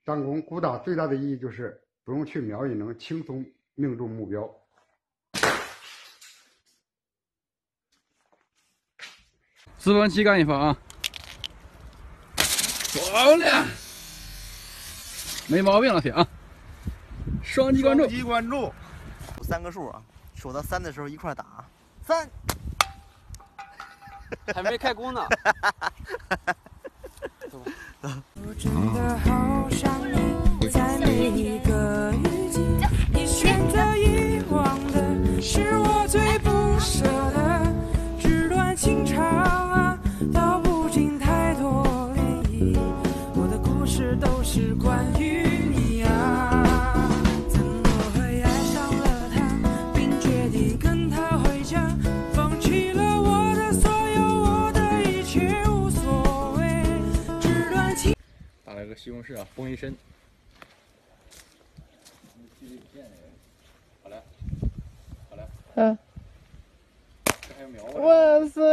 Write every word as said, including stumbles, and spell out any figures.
张弓鼓打最大的意义就是不用去瞄，也能轻松命中目标。 四分七干一发啊！漂亮，没毛病了，铁啊！双击关注， 双击关注，三个数啊，数到三的时候一块打。三， 还没开工呢。走吧。 我真的好想你，在每一个雨季，你选择遗忘的是我最不舍的。纸短情长啊，道不尽太多涟漪。我的故事都是关于你啊，怎么会爱上了他，并决定跟他回家，放弃了我的所有，我的一切无所谓。纸短情。 打了个西红柿啊，崩一身。好嘞，好嘞。嗯。这还有苗子。哇塞！